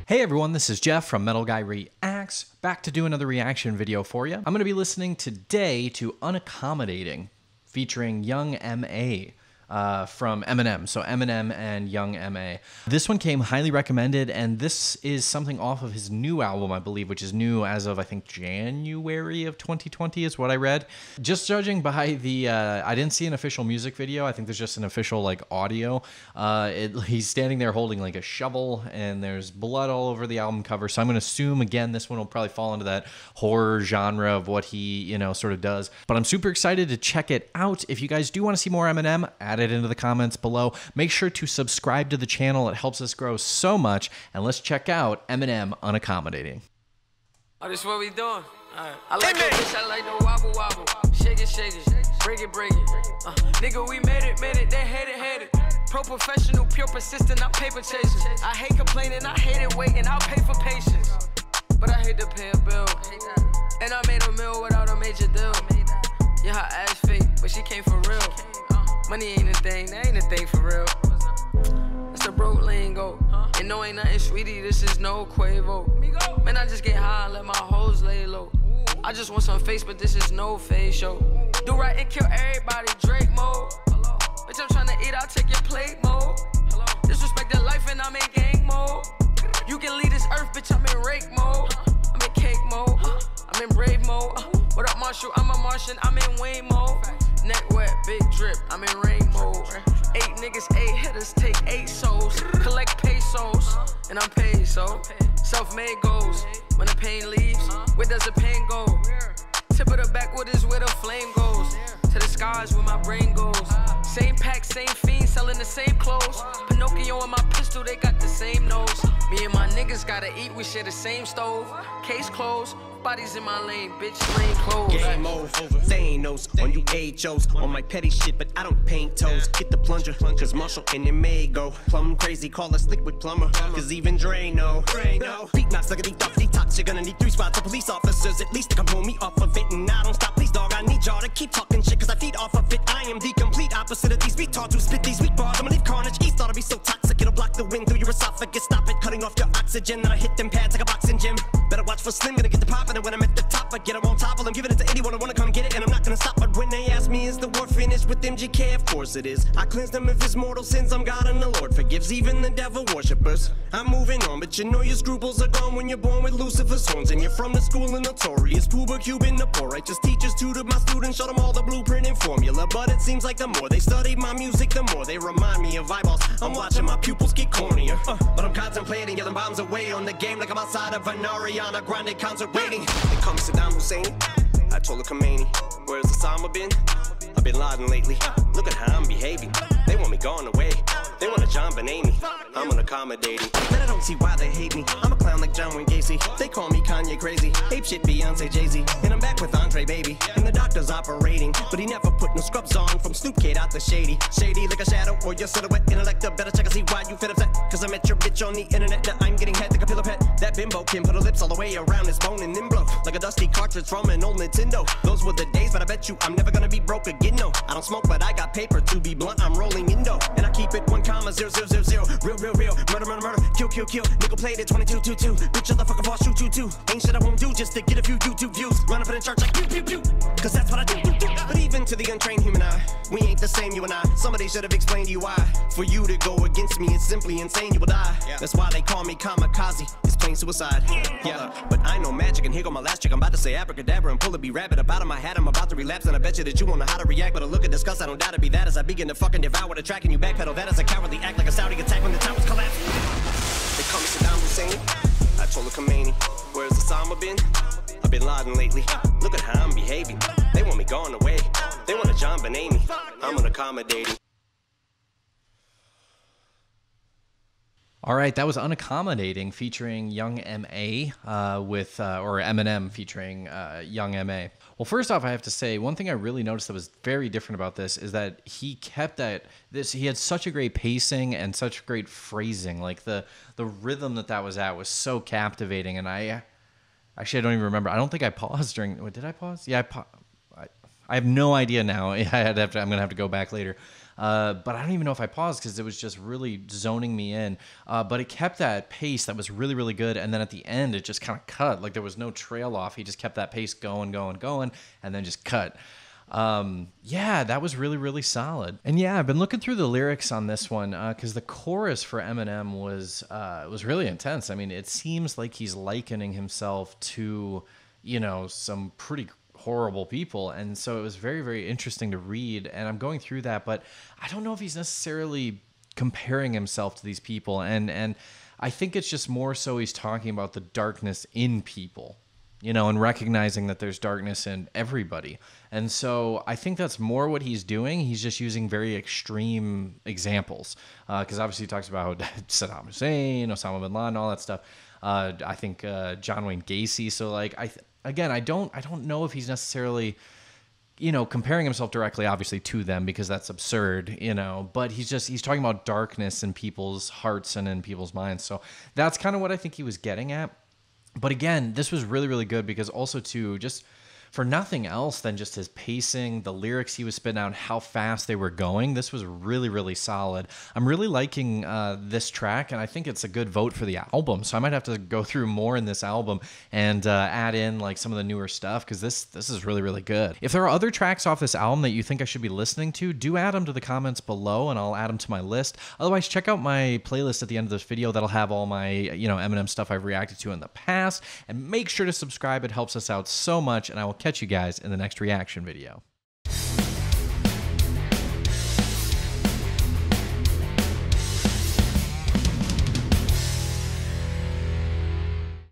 Hey everyone, this is Jeff from Metal Guy Reacts, back to do another reaction video for you. I'm going to be listening today to Unaccommodating, featuring Young M.A. From Eminem. So Eminem and Young M.A. This one came highly recommended, and this is something off of his new album, I believe, which is new as of, I think, January of 2020 is what I read. Just judging by the, I didn't see an official music video. I think there's just an official, like, audio. He's standing there holding, like, a shovel, and there's blood all over the album cover. So I'm going to assume, again, this one will probably fall into that horror genre of what he, you know, sort of does. But I'm super excited to check it out. If you guys do want to see more Eminem, add it into the comments below. Make sure to subscribe to the channel. It helps us grow so much. And let's check out Eminem Unaccommodating. Oh, this what we doing? Alright. I like the bitch, I like the wobble wobble. Shake it, break it, break it. Nigga, we made it, they hate it. Pro professional, pure persistent, I'm paper chasing. I hate complaining, I hate it waiting, I'll pay for patience. But I hate to pay a bill. And I made a meal without a major deal. Yeah, her ass fake, but she came for real. Money ain't a thing, that ain't a thing for real. That's a broke lingo. And no, ain't nothing, sweetie, this is no Quavo. Man, I just get high and let my hoes lay low. I just want some face, but this is no face show. Do right and kill everybody, Drake mode. Bitch, I'm tryna eat, I'll take your plate mode. Disrespect the life and I'm in gang mode. You can leave this earth, bitch, I'm in rake mode. I'm in cake mode, I'm in brave mode. What up, Marshall? I'm a Martian, I'm in Wayne mode. Neck wet, big drip, I'm in rain mode. 8 niggas, 8 hitters, take 8 souls. Collect pesos, and I'm paid, so self-made goals. When the pain leaves, where does the pain go? Tip of the backwood is where the flame goes. To the skies where my brain goes. Same pack, same fiend, selling the same clothes. Pinocchio and my pistol, they got the same nose. Me and my niggas gotta eat, we share the same stove. Case closed, bodies in my lane, bitch, lane closed. Game over, Thanos on you HOs. On my petty shit, but I don't paint toes. Get the plunger, cause Marshall and it may go plumb crazy, call us liquid plumber. Cause even Dre know. Beat knocks like a deep detox. You're gonna need 3 spots of police officers. At least to come pull me off of it. And I don't stop, please dog, I need y'all to keep talking shit, cause I feed off of it. I am the complete opposite of these retards who spit these weak bars. I'ma leave carnage east, thought I'd be so toxic. It'll block the wind through your esophagus. Stop it, cutting off your oxygen. Then I hit them pads like a boxing gym. Better watch for Slim, gonna get the poppin'. And when I'm at the top, I get them on top. I'm giving it to anyone who wanna come get it, and I'm not gonna stop. But when they ask me, is the war finished with MGK? Of course it is. I cleanse them of his mortal sins. I'm God and the Lord forgives even the devil worshippers. I'm moving on, but you know your scruples are gone when you're born with Lucifer's horns. And you're from the school of notorious Puba Cuban, the poor righteous teachers tutored my students, showed them all the blueprint and formula. But it seems like the more they study my music, the more they remind me of eyeballs. I'm watching my pupils get cornier. But I'm contemplating, yelling bombs away on the game like I'm outside of an Ariana Grande concert waiting. They call me Saddam Hussein, I told her Khomeini. Where's Osama been? I've been Laden lately. Look at how I'm behaving. They want me gone away. They want a John Benet. I'm unaccommodating. Then I don't see why they hate me. I'm a clown like John Wayne Gacy. They call me Kanye crazy. Ape shit Beyonce Jay-Z. And I'm back with Andre baby. And the doctor's operating, but he never put no scrubs on. From Snoop Kid out the shady. Shady like a shadow or your silhouette. Intellect better check and see why you fit upset. Cause I met your bitch on the internet. Now I'm getting head like a pillow pet. That bimbo can put her lips all the way around his bone and then blow like a dusty cartridge from an old Nintendo. Those were the days, but I bet you I'm never gonna be broke again. No, I don't smoke, but I got paper. To be blunt, I'm rolling Indo. And I keep it 1,000,000. Real. Murder. Kill. Nickel plated 2222. Bitch, motherfucker, boss, shoot. Ain't shit I won't do just to get a few YouTube views. Run up in church like pew. Cause that's what I do. But even to the untrained human eye, we ain't the same, you and I. Somebody should have explained to you why. For you to go against me, it's simply insane, you will die. That's why they call me kamikaze. It's plain suicide. Yeah, but I know magic, and here go my last trick. I'm about to say abracadabra and pull a B-rabbit up out of my hat. I'm about to relapse, and I bet you that you won't know how to react. But a look at disgust, I don't doubt it be that as I begin to fucking devour the track and you backpedal. That is a cowardly act like a Saudi attack when the towers collapse. They call me Saddam Hussein, I told her Khomeini. Where's Osama been? I've been Laden lately. Look at how I'm behaving. They want me gone away. They want a John Benet. I'm unaccommodating. All right, that was Unaccommodating featuring Young M.A. or Eminem featuring Young M.A. Well, first off, I have to say, one thing I really noticed that was very different about this is that he kept he had such a great pacing and such great phrasing. Like the rhythm that was at was so captivating, and actually I don't even remember. I don't think I paused during, did I pause? Yeah, I have no idea now. I'm going to have to go back later. but I don't even know if I paused because it was just really zoning me in. But it kept that pace that was really, really good. And then at the end, it just kind of cut. Like there was no trail off. He just kept that pace going, and then just cut. Yeah, that was really, really solid. And yeah, I've been looking through the lyrics on this one because the chorus for Eminem was really intense. I mean, it seems like he's likening himself to, you know, some pretty horrible people, and so it was very, very interesting to read. And I'm going through that, but I don't know if he's necessarily comparing himself to these people, and I think it's just more so he's talking about the darkness in people, you know, and recognizing that there's darkness in everybody. And so I think that's more what he's doing. He's just using very extreme examples because obviously he talks about Saddam Hussein, Osama bin Laden, all that stuff. I think John Wayne Gacy. So like I don't know if he's necessarily, you know, comparing himself directly, obviously, to them because that's absurd, you know, but he's talking about darkness in people's hearts and in people's minds. So that's kind of what I think he was getting at. But again, this was really, really good because also too, just for nothing else than just his pacing, the lyrics he was spitting out, how fast they were going. This was really, really solid. I'm really liking this track, and I think it's a good vote for the album. So I might have to go through more in this album and add in like some of the newer stuff because this is really, really good. If there are other tracks off this album that you think I should be listening to, do add them to the comments below, and I'll add them to my list. Otherwise, check out my playlist at the end of this video. That'll have all my, you know, Eminem stuff I've reacted to in the past. And make sure to subscribe. It helps us out so much, and I will catch you guys in the next reaction video.